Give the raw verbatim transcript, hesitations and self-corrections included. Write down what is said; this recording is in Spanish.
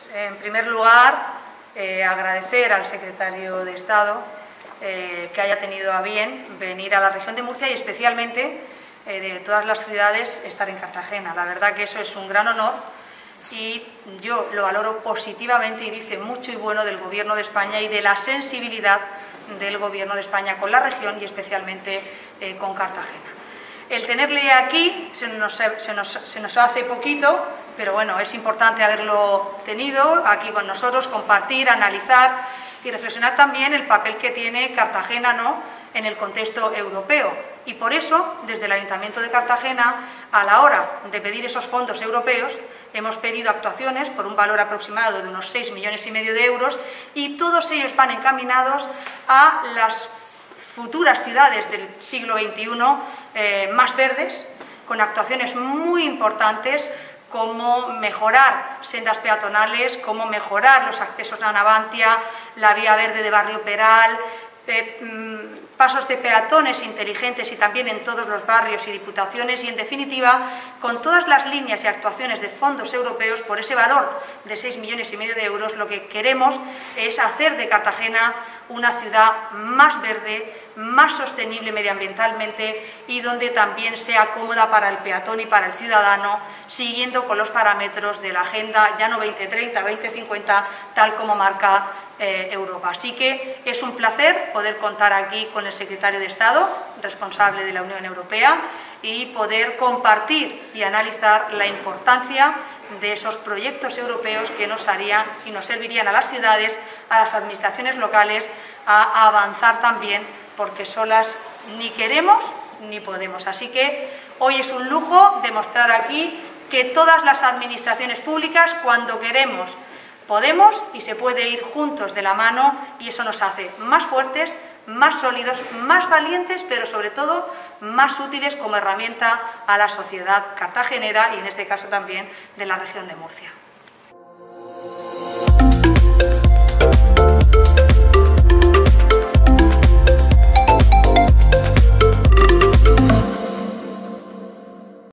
en primer lugar, eh, agradecer al secretario de Estado eh, que haya tenido a bien venir a la región de Murcia y especialmente eh, de todas las ciudades estar en Cartagena. La verdad que eso es un gran honor y yo lo valoro positivamente y dice mucho y bueno del Gobierno de España y de la sensibilidad del Gobierno de España con la región y especialmente eh, con Cartagena. El tenerle aquí se nos, se, nos, se nos hace poquito, pero bueno, es importante haberlo tenido aquí con nosotros, compartir, analizar y reflexionar también el papel que tiene Cartagena, ¿no?, en el contexto europeo. Y por eso, desde el Ayuntamiento de Cartagena, a la hora de pedir esos fondos europeos, hemos pedido actuaciones por un valor aproximado de unos seis millones y medio de euros y todos ellos van encaminados a las futuras ciudades del siglo veintiuno eh, más verdes, con actuaciones muy importantes como mejorar sendas peatonales, como mejorar los accesos a Navantia, la vía verde de Barrio Peral, eh, mmm, pasos de peatones inteligentes y también en todos los barrios y diputaciones y, en definitiva, con todas las líneas y actuaciones de fondos europeos por ese valor de seis millones y medio de euros, lo que queremos es hacer de Cartagena una ciudad más verde, más sostenible medioambientalmente y donde también sea cómoda para el peatón y para el ciudadano, siguiendo con los parámetros de la Agenda ya no veinte treinta, veinte cincuenta, tal como marca eh, Europa. Así que es un placer poder contar aquí con el secretario de Estado, responsable de la Unión Europea, y poder compartir y analizar la importancia de esos proyectos europeos que nos harían y nos servirían a las ciudades, a las administraciones locales, a avanzar también, porque solas ni queremos ni podemos. Así que hoy es un lujo demostrar aquí que todas las administraciones públicas, cuando queremos, podemos y se puede ir juntos de la mano y eso nos hace más fuertes, más sólidos, más valientes, pero sobre todo más útiles como herramienta a la sociedad cartagenera y en este caso también de la región de Murcia.